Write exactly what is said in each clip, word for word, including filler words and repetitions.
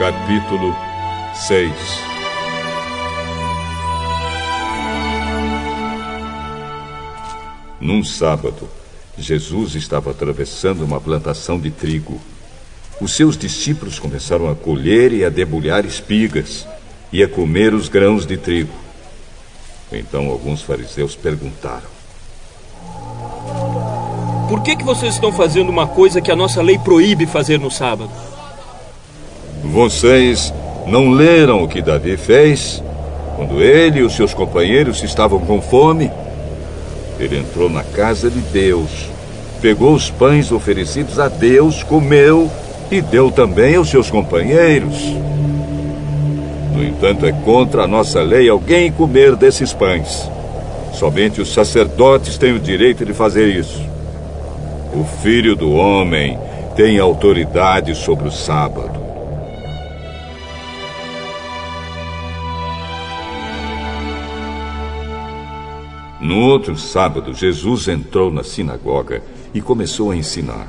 Capítulo seis. Num sábado, Jesus estava atravessando uma plantação de trigo. Os seus discípulos começaram a colher e a debulhar espigas e a comer os grãos de trigo. Então alguns fariseus perguntaram: Por que que vocês estão fazendo uma coisa que a nossa lei proíbe fazer no sábado? Vocês não leram o que Davi fez quando ele e os seus companheiros estavam com fome? Ele entrou na casa de Deus, pegou os pães oferecidos a Deus, comeu e deu também aos seus companheiros. No entanto, é contra a nossa lei alguém comer desses pães. Somente os sacerdotes têm o direito de fazer isso. O Filho do Homem tem autoridade sobre o sábado. No outro sábado, Jesus entrou na sinagoga e começou a ensinar.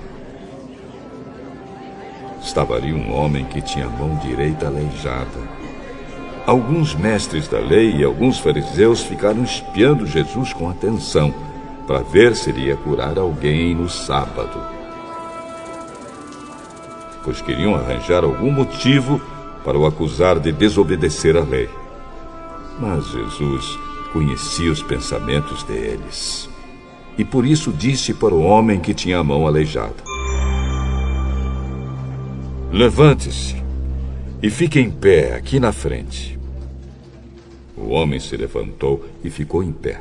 Estava ali um homem que tinha a mão direita aleijada. Alguns mestres da lei e alguns fariseus ficaram espiando Jesus com atenção para ver se ele ia curar alguém no sábado, pois queriam arranjar algum motivo para o acusar de desobedecer à lei. Mas Jesus conhecia os pensamentos deles e por isso disse para o homem que tinha a mão aleijada: Levante-se e fique em pé aqui na frente. O homem se levantou e ficou em pé.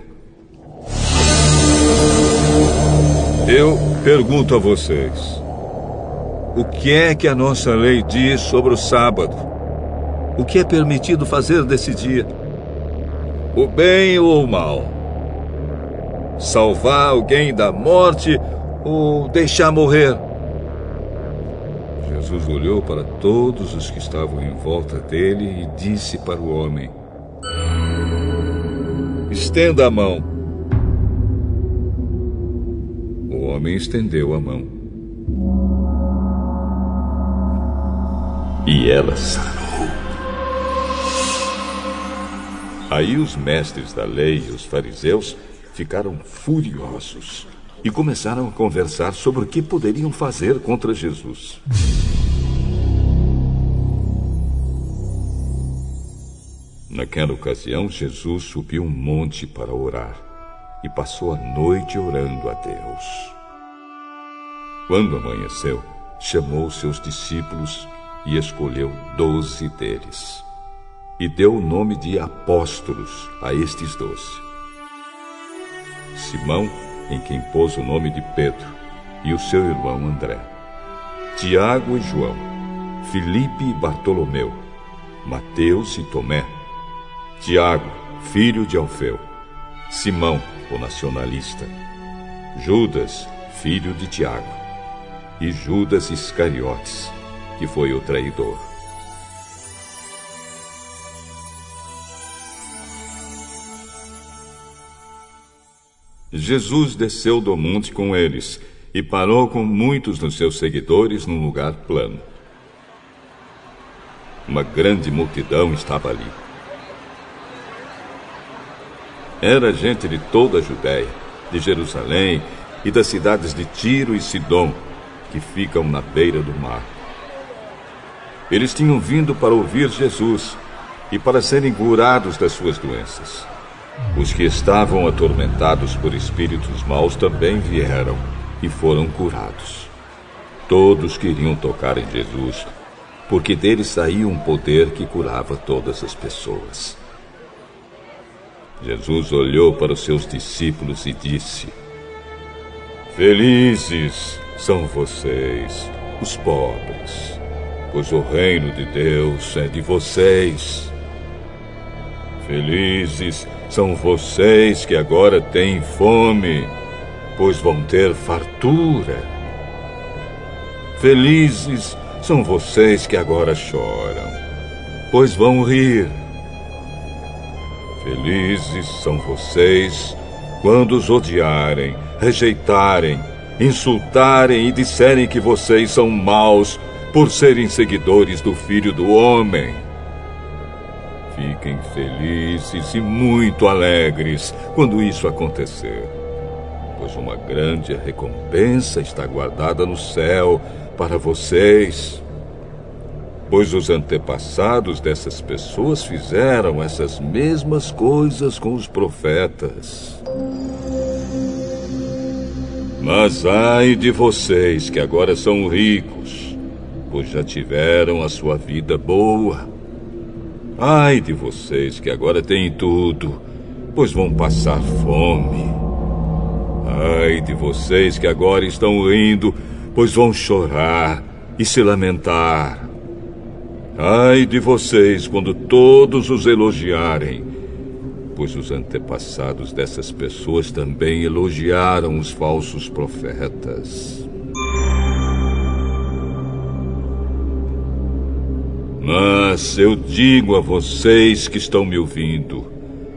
Eu pergunto a vocês: o que é que a nossa lei diz sobre o sábado? O que é permitido fazer desse dia? O bem ou o mal? Salvar alguém da morte ou deixar morrer? Jesus olhou para todos os que estavam em volta dele e disse para o homem: Estenda a mão. O homem estendeu a mão. E ela sarou. Aí os mestres da lei e os fariseus ficaram furiosos e começaram a conversar sobre o que poderiam fazer contra Jesus. Naquela ocasião, Jesus subiu um monte para orar e passou a noite orando a Deus. Quando amanheceu, chamou seus discípulos e escolheu doze deles. E deu o nome de apóstolos a estes doze: Simão, em quem pôs o nome de Pedro, e o seu irmão André; Tiago e João; Filipe e Bartolomeu; Mateus e Tomé; Tiago, filho de Alfeu; Simão, o nacionalista; Judas, filho de Tiago; e Judas Iscariotes, que foi o traidor. Jesus desceu do monte com eles e parou com muitos dos seus seguidores num lugar plano. Uma grande multidão estava ali. Era gente de toda a Judéia, de Jerusalém e das cidades de Tiro e Sidom, que ficam na beira do mar. Eles tinham vindo para ouvir Jesus e para serem curados das suas doenças. Os que estavam atormentados por espíritos maus também vieram e foram curados. Todos queriam tocar em Jesus, porque dele saía um poder que curava todas as pessoas. Jesus olhou para os seus discípulos e disse: Felizes são vocês, os pobres, pois o reino de Deus é de vocês. Felizes são vocês que agora têm fome, pois vão ter fartura. Felizes são vocês que agora choram, pois vão rir. Felizes são vocês quando os odiarem, rejeitarem, insultarem e disserem que vocês são maus por serem seguidores do Filho do Homem. Fiquem felizes e muito alegres quando isso acontecer, pois uma grande recompensa está guardada no céu para vocês. Pois os antepassados dessas pessoas fizeram essas mesmas coisas com os profetas. Mas ai de vocês que agora são ricos, pois já tiveram a sua vida boa. Ai de vocês que agora têm tudo, pois vão passar fome. Ai de vocês que agora estão rindo, pois vão chorar e se lamentar. Ai de vocês quando todos os elogiarem, pois os antepassados dessas pessoas também elogiaram os falsos profetas. Mas eu digo a vocês que estão me ouvindo: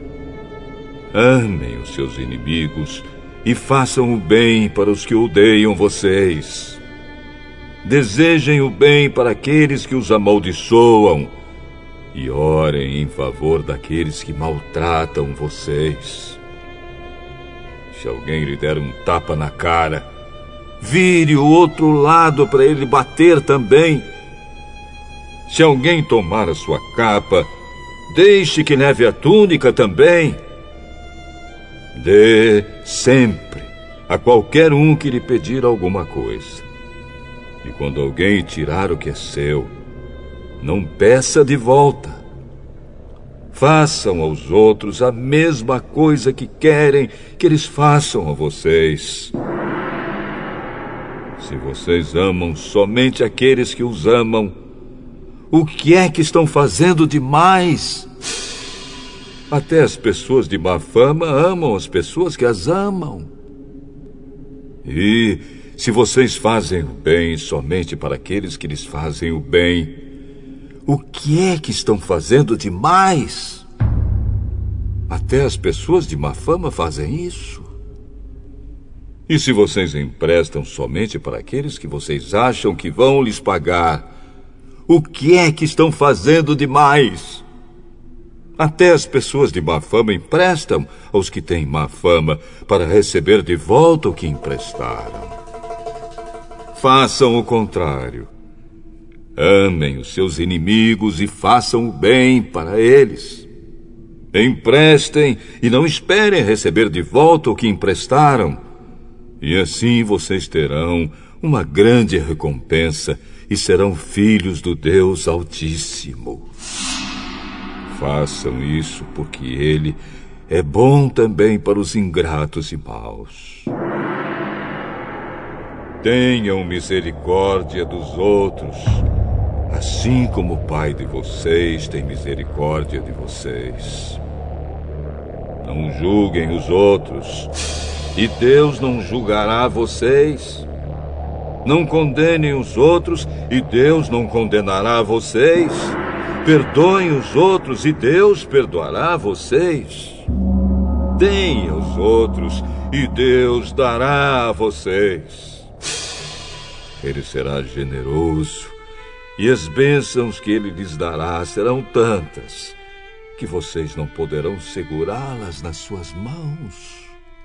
amem os seus inimigos e façam o bem para os que odeiam vocês. Desejem o bem para aqueles que os amaldiçoam e orem em favor daqueles que maltratam vocês. Se alguém lhe der um tapa na cara, vire o outro lado para ele bater também. Se alguém tomar a sua capa, deixe que leve a túnica também. Dê sempre a qualquer um que lhe pedir alguma coisa. E quando alguém tirar o que é seu, não peça de volta. Façam aos outros a mesma coisa que querem que eles façam a vocês. Se vocês amam somente aqueles que os amam, o que é que estão fazendo demais? Até as pessoas de má fama amam as pessoas que as amam. E se vocês fazem o bem somente para aqueles que lhes fazem o bem, o que é que estão fazendo demais? Até as pessoas de má fama fazem isso. E se vocês emprestam somente para aqueles que vocês acham que vão lhes pagar, o que é que estão fazendo demais? Até as pessoas de má fama emprestam aos que têm má fama para receber de volta o que emprestaram. Façam o contrário. Amem os seus inimigos e façam o bem para eles. Emprestem e não esperem receber de volta o que emprestaram. E assim vocês terão uma grande recompensa e serão filhos do Deus Altíssimo. Façam isso porque Ele é bom também para os ingratos e maus. Tenham misericórdia dos outros, assim como o Pai de vocês tem misericórdia de vocês. Não julguem os outros, e Deus não julgará vocês. Não condenem os outros, e Deus não condenará vocês. Perdoem os outros, e Deus perdoará vocês. Deem aos outros, e Deus dará a vocês. Ele será generoso, e as bênçãos que Ele lhes dará serão tantas que vocês não poderão segurá-las nas suas mãos.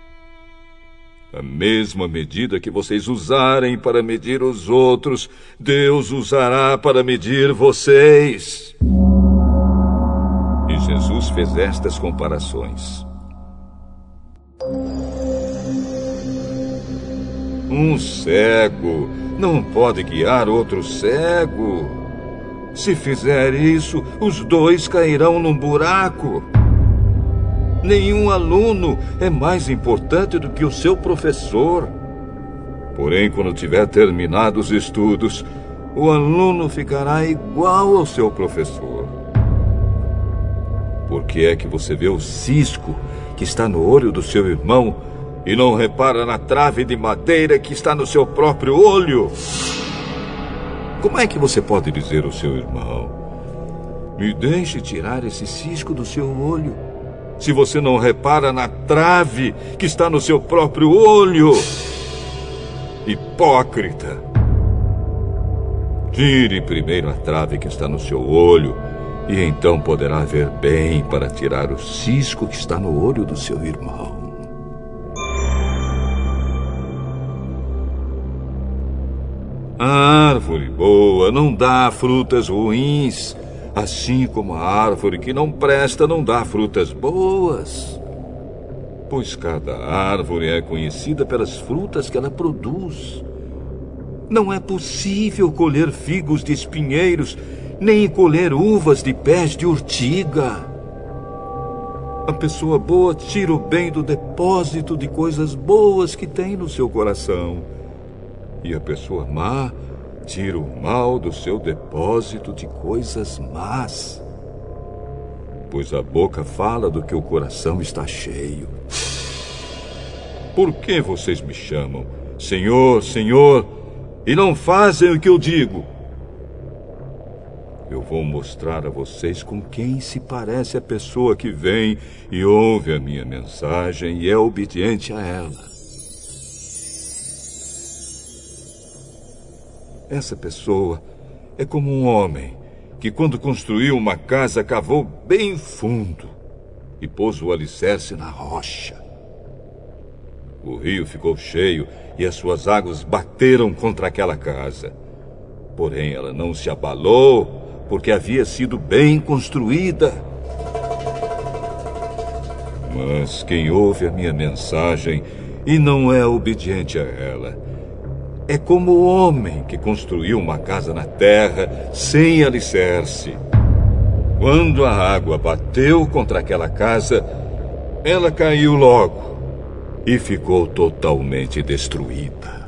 A mesma medida que vocês usarem para medir os outros, Deus usará para medir vocês. E Jesus fez estas comparações. Um cego não pode guiar outro cego. Se fizer isso, os dois cairão num buraco. Nenhum aluno é mais importante do que o seu professor. Porém, quando tiver terminado os estudos, o aluno ficará igual ao seu professor. Por que é que você vê o cisco que está no olho do seu irmão e não repara na trave de madeira que está no seu próprio olho? Como é que você pode dizer ao seu irmão: me deixe tirar esse cisco do seu olho, se você não repara na trave que está no seu próprio olho? Hipócrita! Tire primeiro a trave que está no seu olho, e então poderá ver bem para tirar o cisco que está no olho do seu irmão. A árvore boa não dá frutas ruins, assim como a árvore que não presta não dá frutas boas. Pois cada árvore é conhecida pelas frutas que ela produz. Não é possível colher figos de espinheiros, nem colher uvas de pés de urtiga. A pessoa boa tira o bem do depósito de coisas boas que tem no seu coração. E a pessoa má tira o mal do seu depósito de coisas más. Pois a boca fala do que o coração está cheio. Por que vocês me chamam Senhor, Senhor, e não fazem o que eu digo? Eu vou mostrar a vocês com quem se parece a pessoa que vem e ouve a minha mensagem e é obediente a ela. Essa pessoa é como um homem que, quando construiu uma casa, cavou bem fundo e pôs o alicerce na rocha. O rio ficou cheio e as suas águas bateram contra aquela casa. Porém, ela não se abalou, porque havia sido bem construída. Mas quem ouve a minha mensagem e não é obediente a ela é como o homem que construiu uma casa na terra sem alicerce. Quando a água bateu contra aquela casa, ela caiu logo e ficou totalmente destruída.